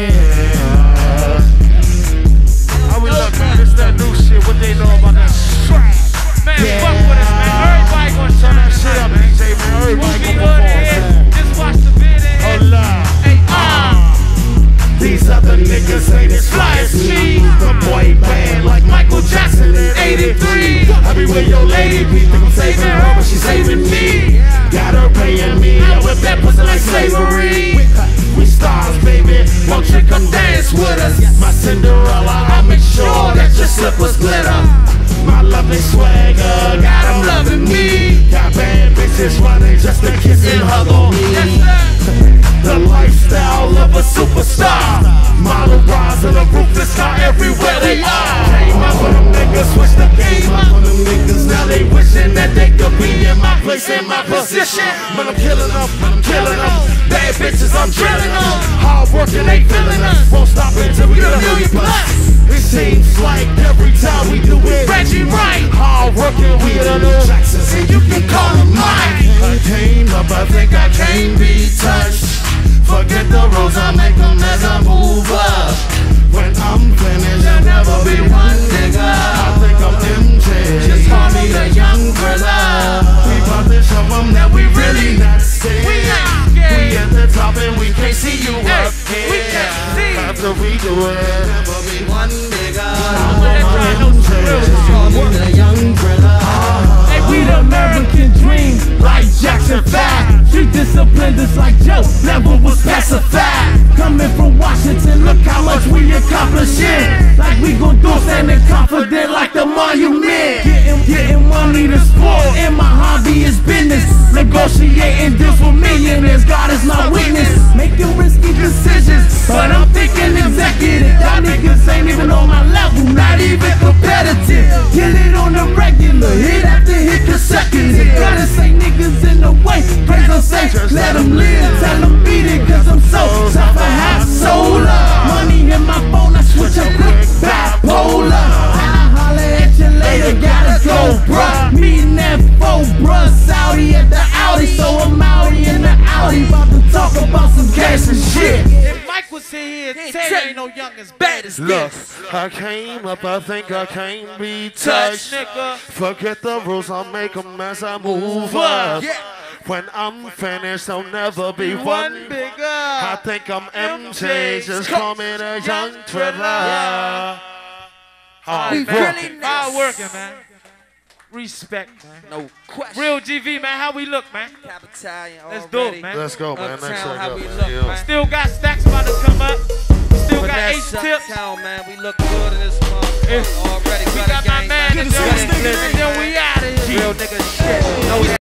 How we look, man? It's that new shit. What they know about that swag? Man, fuck with us, man. Everybody gonna turn that shit up, man. Everybody gonna perform. Just watch the video. Hold up. Hey, These other niggas ain't as fly as me. The boy band like Michael Jackson in '83. Everywhere your lady be, think I'm saving her, but she's saving me. Got her paying me, I whip that pussy like slavery. We stars, baby, won't you come dance with us? My Cinderella, I'll make sure that your slippers glitter. My lovely swagger, got them loving me. Got bad bitches running just to kiss and hug on me. The lifestyle of a superstar. Model bras in a roofless car everywhere they are. Came up with them niggas, switched the game up on them niggas. Now they wishing that they could be in my place, in my position. But I'm killing them, I'm killing them. Bad bitches, I'm drilling them. Hard working, they feeling us. Won't stop until we get a million plus. It seems like every time we do it, Reggie right. Hard working, we the new Jacksons, and you can call them mine. I came up, I think I can't be touched. Forget the rules, I make them as I move up. When I'm finished, there'll never be one nigga. I think I'm MJ, just call me the young Thrilla. We bout to show them that we really not scared. We at the top and we can't see you up here. we can't see. After we do it, never be one nigga. Just call me the young Thrilla. Hey, we the American dream, Like Jackson 5. Street disciplined us like Joe, never was pacified. Coming from Washington, look how much we accomplishing. Like we gon' do, standing confident like the monument. Getting money to sport, and my hobby is business. Negotiating deals with millionaires, God is my witness. Making risky decisions, but I'm thinking executive. Y'all niggas ain't even on my level, not even competitive. Get it on the regular, hit after hit consecutive. Gotta say niggas in the way, praise them say, let them live, tell them beat it, cause I'm so tough, I have solar. Money in my phone, I switch up quick, bipolar. I'll holler at you later, gotta go, bruh. Meeting that foe, bruh, Saudi at the Audi, so I'm Audi in the Audi, about to talk about some gas and shit. If Mike was here, Tay ain't no young as bad as Look, this. I came up, I think I can't be touched. Nigga. Forget the rules, I'll make them as I move up. When I'm finished, there'll never be one bigger. I think I'm MJ, just call me the young Thrilla. Hard working, man. Respect, man. No question. Real GV, man. How we look, man? Let's do it, man. Let's go, man. Next Uptown, how up, we man. look, Yeah. man. Still got stacks about to come up. Still got Finesse H-tips. Uptown, man. We look good in this motherfucker already. We got my man in the building, and then we out of here. Real nigga shit. No